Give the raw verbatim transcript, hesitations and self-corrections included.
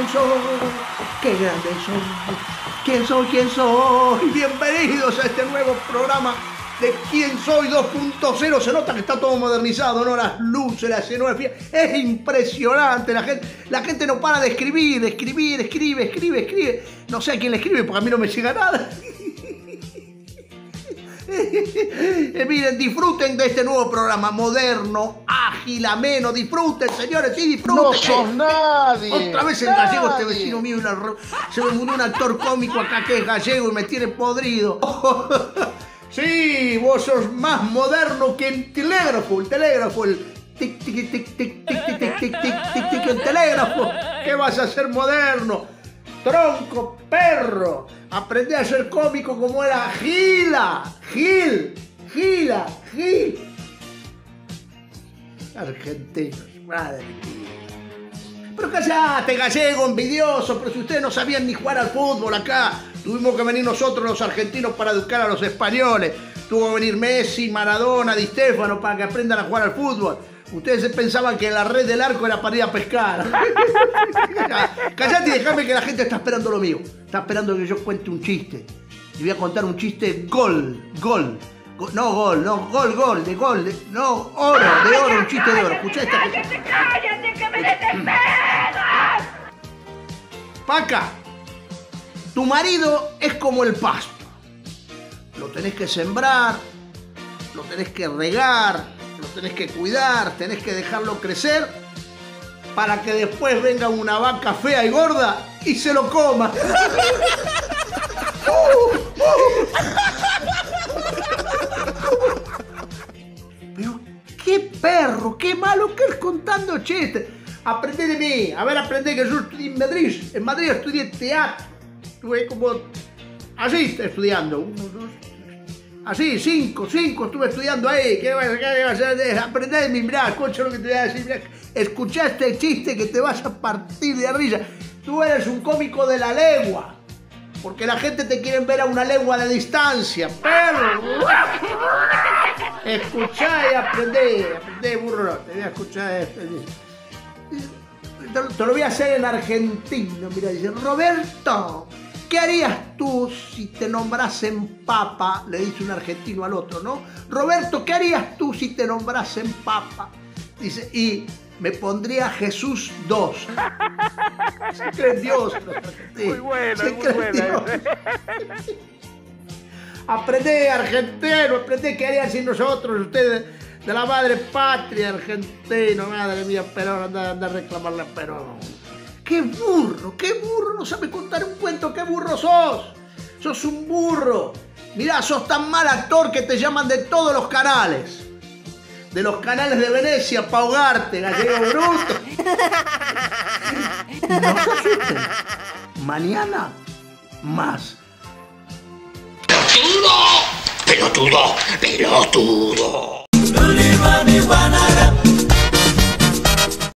quién soy, qué grande soy, quién soy, quién soy. Bienvenidos a este nuevo programa de Quién Soy dos punto cero. Se nota que está todo modernizado, ¿no? Las luces, la escenografía. Es impresionante. La gente, la gente no para de escribir, de escribir, escribe, escribe, escribe. No sé a quién le escribe porque a mí no me llega nada. Eh, miren, disfruten de este nuevo programa moderno, ágil, ameno. Disfruten, señores, sí, disfruten. No sos nadie. Otra vez el nadie. gallego, este vecino mío. La... Se me murió un actor cómico acá que es gallego y me tiene podrido. Sí, vos sos más moderno que el telégrafo. El telégrafo, el tic, tic, tic, tic, tic, tic, tic, tic, tic, tic, tic, el telégrafo. ¿Qué vas a hacer moderno? Tronco, perro. Aprendí a ser cómico como era Gila. Gil. Gila. Gil. Argentinos, madre mía. Pero callate, gallego, envidioso. Pero si ustedes no sabían ni jugar al fútbol acá, tuvimos que venir nosotros los argentinos para educar a los españoles. Tuvo que venir Messi, Maradona, Di Stéfano para que aprendan a jugar al fútbol. Ustedes se pensaban que la red del arco era para ir a pescar. Callate y dejame que la gente está esperando lo mío. Está esperando que yo cuente un chiste. Y voy a contar un chiste gol, gol. Go, no gol, no, gol, gol, de gol, de, no, oro, de oro, un chiste de oro. Escuchá esta cosa. ¡Cállate, cállate, que me desesperas! Paca, tu marido es como el pasto. Lo tenés que sembrar, lo tenés que regar, lo tenés que cuidar, tenés que dejarlo crecer para que después venga una vaca fea y gorda y se lo coma. Pero qué perro, qué malo que es contando chistes. Aprendé de mí. A ver, aprendí que yo estudié en Madrid. En Madrid estudié teatro. Estuve como así estudiando. Uno, dos, así, cinco, cinco estuve estudiando ahí. ¿Qué vas a hacer? Aprendé de mí. Mirá, escucha lo que te voy a decir. Mirá. Escuchá este chiste que te vas a partir de risa. Tú eres un cómico de la legua. Porque la gente te quiere ver a una legua de distancia. Perro. Escuchá y aprendé. Aprendé, burro. Te voy a escuchar esto. Te lo voy a hacer en argentino. Mira, dice, Roberto, ¿qué harías tú si te nombrasen papa? Le dice un argentino al otro, ¿no? Roberto, ¿qué harías tú si te nombrasen papa? Dice, y me pondría Jesús dos. Se creen Dios. Muy bueno, Se muy bueno. Aprendé argentino, aprendé qué harían sin nosotros, ustedes de la madre patria argentino, madre mía, Perón, anda, anda a reclamarle a Perón. ¡Qué burro, qué burro! No sabe contar un cuento, ¡qué burro sos! Sos un burro. Mirá, sos tan mal actor que te llaman de todos los canales. De los canales de Venecia para ahogarte, gallego bruto. No se asusten. Mañana, más. ¡Pelotudo! ¡Pelotudo! ¡Pelotudo!